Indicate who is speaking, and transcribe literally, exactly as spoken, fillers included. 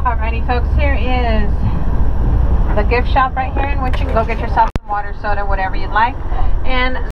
Speaker 1: Alrighty folks, here is the gift shop right here in which you can go get yourself some water, soda, whatever you'd like. And